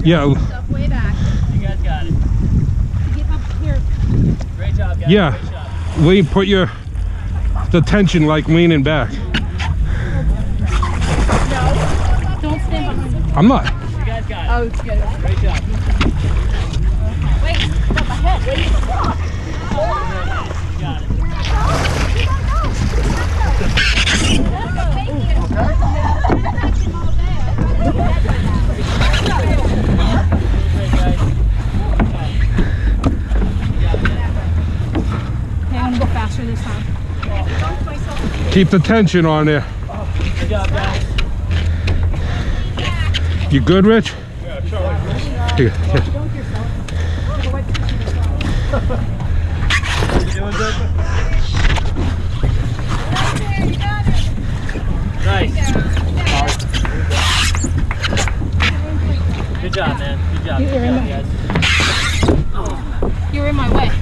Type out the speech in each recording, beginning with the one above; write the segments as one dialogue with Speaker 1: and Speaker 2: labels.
Speaker 1: Yeah.
Speaker 2: Stuff way back.
Speaker 3: You guys got it.
Speaker 2: Get up here.
Speaker 3: Great job, guys.
Speaker 1: Yeah.
Speaker 3: Great job.
Speaker 1: Lean, put the tension like leaning back.
Speaker 2: No. Don't stand behind me.
Speaker 1: I'm not.
Speaker 3: You guys got it.
Speaker 2: Oh, it's good.
Speaker 3: Great job.
Speaker 2: Wait, stop my head. Wait.
Speaker 3: You got it.
Speaker 2: Okay, I'm gonna go faster this time.
Speaker 1: Keep the tension on there.
Speaker 3: Good job, guys.
Speaker 1: You good, Rich? Here, here.
Speaker 3: You doing good? Nice. Good job, man. Good job. Good job, guys.
Speaker 2: You're in my way.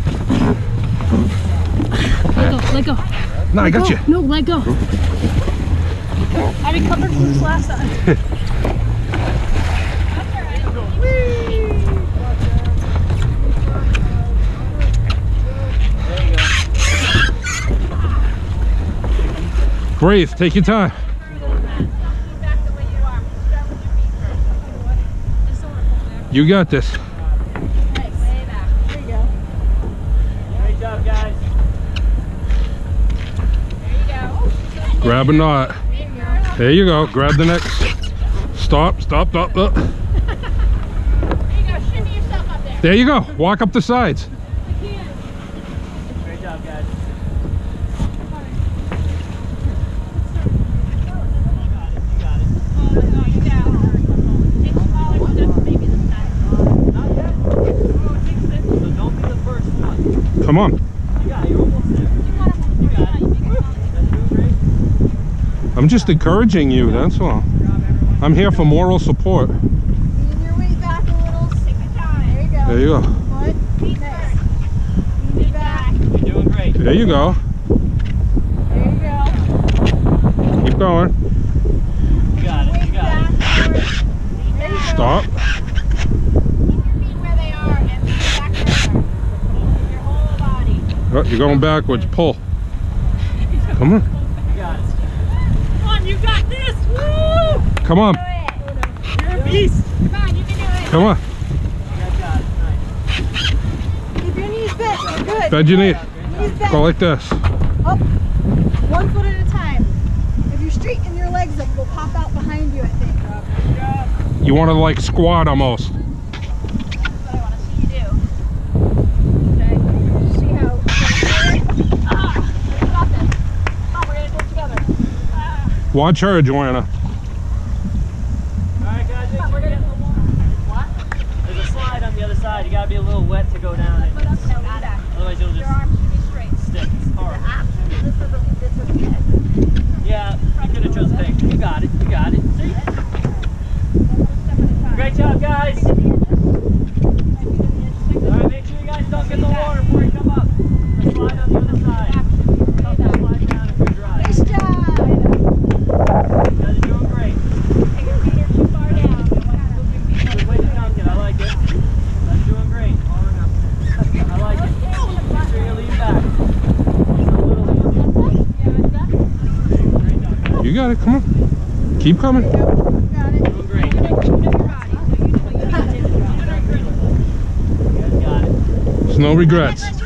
Speaker 2: Let go.
Speaker 1: No, I got you.
Speaker 2: No, let go. I recovered from this last time.
Speaker 1: Breathe, take your time. You got this.
Speaker 3: Great job, guys.
Speaker 1: Grab a knot. There you go. Grab the next. Stop. There you go. Walk up the sides.
Speaker 3: Great job, guys.
Speaker 1: Come on.
Speaker 3: Yeah, you're almost there. You got it. That's doing great.
Speaker 1: I'm just encouraging you, that's all. I'm here for moral support.
Speaker 2: Lean your weight back a little. Take your time. There you go.
Speaker 1: There you go.
Speaker 2: Foot. Nice. Lean it back.
Speaker 3: You're doing great.
Speaker 1: There you go.
Speaker 2: There you go.
Speaker 1: Keep going.
Speaker 3: You got it. You got it.
Speaker 1: Stop.
Speaker 2: Keep your feet where they are and lean back further. Your whole body.
Speaker 1: Oh, you're going backwards. Pull. Come on.
Speaker 3: You got it.
Speaker 2: Come on, you got this! Woo!
Speaker 1: Come on.
Speaker 3: You're a beast.
Speaker 2: Come on, you can do it.
Speaker 1: Come on.
Speaker 3: You guys got it. Nice.
Speaker 2: Keep your knees bent. You're good.
Speaker 1: Bend your knee.
Speaker 2: Knees bent.
Speaker 1: Go like this.
Speaker 2: Up. 1 foot at a time. If you straighten your legs up, they'll pop out behind you, I think.
Speaker 1: You want to like squat almost.
Speaker 2: That's what I want to see you do. Okay. See how. Ah! We got this. Come on, we're going to do it together. Ah!
Speaker 1: Watch her, Joanna.
Speaker 3: All right, guys.
Speaker 2: Come on, we're going to. What?
Speaker 3: There's a slide on the other side. You got to be a little wet to go down it. Otherwise, you'll
Speaker 2: Your
Speaker 3: just
Speaker 2: arms should be straight.
Speaker 3: stick. It's hard.
Speaker 2: This is good.
Speaker 3: Yeah, you could have chose pink. You got it. You got it. See? Great job, guys. All right, make sure you guys don't get in the water before you come up. The slide on the other side. Help the slide down if you're dry.
Speaker 2: Nice job.
Speaker 3: You guys are doing great.
Speaker 2: Your feet are too far down.
Speaker 3: Good way to dunk it. I like it. That's doing great. I like it. Make sure you lean back. It's a little easier.
Speaker 1: You got it. Come on. Keep coming.
Speaker 2: Got it.
Speaker 3: Doing great.
Speaker 2: You know your body.
Speaker 3: You guys got it.
Speaker 1: There's no regrets.